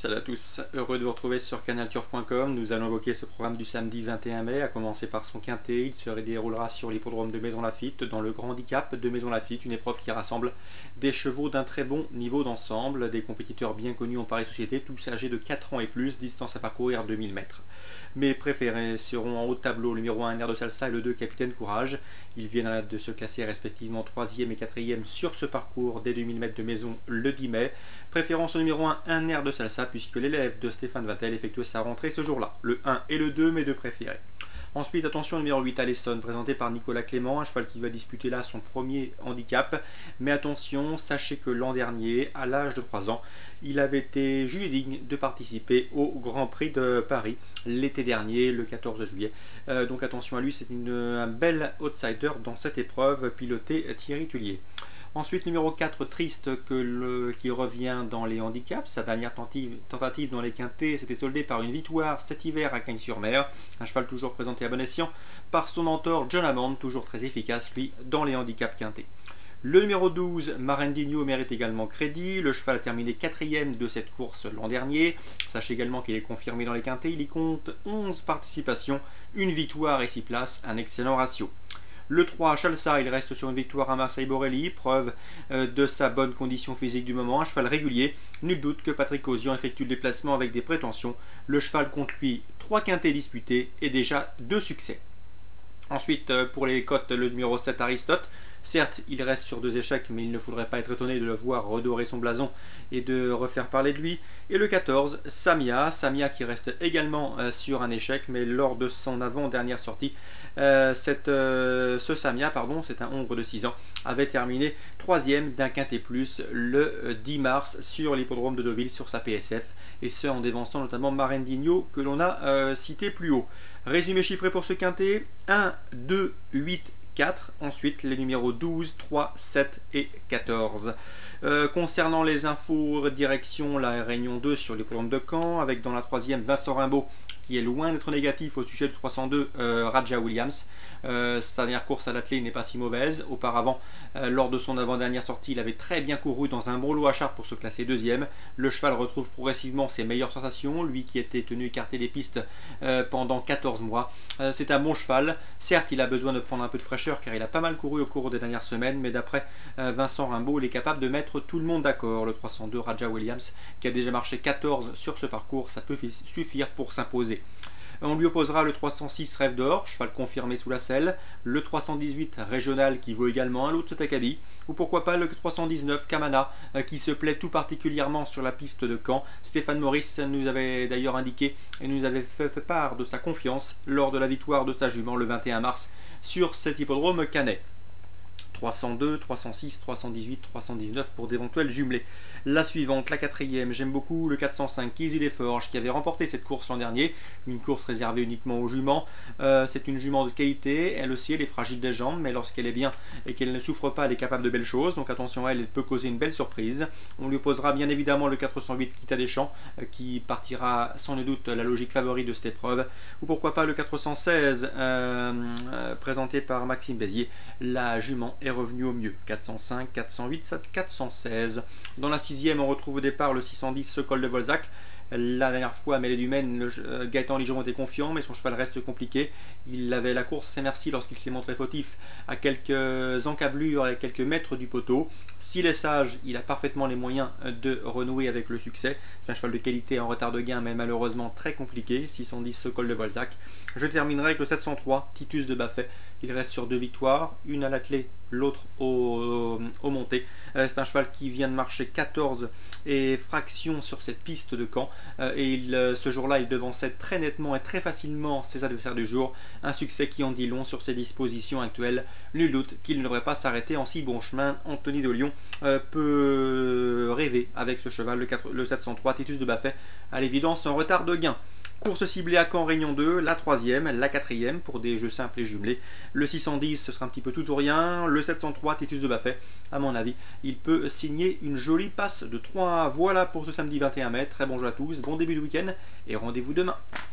Salut à tous, heureux de vous retrouver sur canalturf.com. Nous allons évoquer ce programme du samedi 21 mai, à commencer par son quintet. Il se déroulera sur l'hippodrome de Maisons-Laffitte, dans le Grand Handicap de Maisons-Laffitte, une épreuve qui rassemble des chevaux d'un très bon niveau d'ensemble, des compétiteurs bien connus en Paris Société, tous âgés de 4 ans et plus, distance à parcourir 2000 mètres. Mes préférés seront en haut de tableau le numéro 1 Air de Salsa et le 2 Capitaine Courage. Ils viennent de se classer respectivement 3e et 4e sur ce parcours des 2000 mètres de maison le 10 mai. Préférence au numéro 1 Air de Salsa puisque l'élève de Stéphane Vattel effectue sa rentrée ce jour-là. Le 1 et le 2, mes deux préférés. Ensuite, attention, numéro 8, Alesson, présenté par Nicolas Clément, un cheval qui va disputer là son premier handicap. Mais attention, sachez que l'an dernier, à l'âge de 3 ans, il avait été jugé digne de participer au Grand Prix de Paris l'été dernier, le 14 juillet. Donc attention à lui, c'est un bel outsider dans cette épreuve, piloté Thierry Tullier. Ensuite, numéro 4, Triste, qui revient dans les handicaps. Sa dernière tentative dans les quintets s'était soldée par une victoire cet hiver à Cagnes-sur-Mer. Un cheval toujours présenté à bon escient par son mentor John Hammond, toujours très efficace, lui, dans les handicaps quintés. Le numéro 12, Marendinho, mérite également crédit. Le cheval a terminé 4e de cette course l'an dernier. Sachez également qu'il est confirmé dans les quintets. Il y compte 11 participations, une victoire et 6 places, un excellent ratio. Le 3, Chalsa, il reste sur une victoire à Marseille-Borelli, preuve de sa bonne condition physique du moment, un cheval régulier. Nul doute que Patrick Osian effectue le déplacement avec des prétentions. Le cheval compte lui 3 quintets disputés et déjà 2 succès. Ensuite, pour les cotes, le numéro 7, Aristote. Certes, il reste sur 2 échecs, mais il ne faudrait pas être étonné de le voir redorer son blason et de refaire parler de lui. Et le 14, Samia qui reste également sur un échec, mais lors de son avant-dernière sortie, ce Samia, c'est un hongre de 6 ans, avait terminé 3e d'un quintet plus le 10 mars sur l'hippodrome de Deauville sur sa PSF, et ce en dévançant notamment Marendinho que l'on a cité plus haut. Résumé chiffré pour ce quintet, 1, 2, 8, 4, ensuite les numéros 12, 3, 7 et 14. Concernant les infos, direction la Réunion 2 sur les programmes de Caen, avec dans la 3e Vincent Rimbaud qui est loin d'être négatif au sujet du 302 Raja Williams. Sa dernière course à l'attelé n'est pas si mauvaise. Auparavant, lors de son avant-dernière sortie, il avait très bien couru dans un bon lot à Chartres pour se classer 2e. Le cheval retrouve progressivement ses meilleures sensations, lui qui était tenu écarté des pistes pendant 14 mois. C'est un bon cheval. Certes, il a besoin de prendre un peu de fraîcheur car il a pas mal couru au cours des dernières semaines, mais d'après Vincent Rimbaud, il est capable de mettre tout le monde d'accord. Le 302 Raja Williams, qui a déjà marché 14 sur ce parcours, ça peut suffire pour s'imposer. On lui opposera le 306 Rêve d'Or, cheval confirmé sous la selle, le 318 Régional qui vaut également un lot de Setakabi, ou pourquoi pas le 319 Kamana qui se plaît tout particulièrement sur la piste de Caen. Stéphane Maurice nous avait d'ailleurs indiqué et nous avait fait part de sa confiance lors de la victoire de sa jument le 21 mars sur cet hippodrome canet. 302, 306, 318, 319 pour d'éventuels jumelés. La suivante, la 4e, j'aime beaucoup le 405 Kizzy Desforges qui avait remporté cette course l'an dernier, une course réservée uniquement aux juments. C'est une jument de qualité, elle aussi elle est fragile des jambes, mais lorsqu'elle est bien et qu'elle ne souffre pas, elle est capable de belles choses, donc attention à elle, elle peut causer une belle surprise. On lui opposera bien évidemment le 408 Kita Deschamps qui partira sans nul doute la logique favorite de cette épreuve, ou pourquoi pas le 416 présenté par Maxime Bézier. La jument est revenu au mieux. 405, 408, 416. Dans la 6e, on retrouve au départ le 610 Sokol de Volzac. La dernière fois, à Mêlée du Maine, Gaëtan Ligeron était confiant, mais son cheval reste compliqué. Il avait la course à ses merci lorsqu'il s'est montré fautif à quelques encablures et quelques mètres du poteau. S'il est sage, il a parfaitement les moyens de renouer avec le succès. C'est un cheval de qualité en retard de gain, mais malheureusement très compliqué. 610 Sokol de Volzac. Je terminerai avec le 703 Titus de Baffet. Il reste sur 2 victoires, une à l'attelé, l'autre au monté. C'est un cheval qui vient de marcher 14 et fractions sur cette piste de Caen. Et ce jour-là, il devançait très nettement et très facilement ses adversaires du jour. Un succès qui en dit long sur ses dispositions actuelles. Nul doute qu'il ne devrait pas s'arrêter en si bon chemin. Anthony de Lyon peut rêver avec ce cheval, le 703 Titus de Baffet, à l'évidence en retard de gain. Course ciblée à Caen Réunion 2, la 3e, la 4e pour des jeux simples et jumelés. Le 610, ce sera un petit peu tout ou rien. Le 703, Titus de Baffet, à mon avis, il peut signer une jolie passe de 3. Voilà pour ce samedi 21 mai. Très bon jeu à tous, bon début de week-end et rendez-vous demain.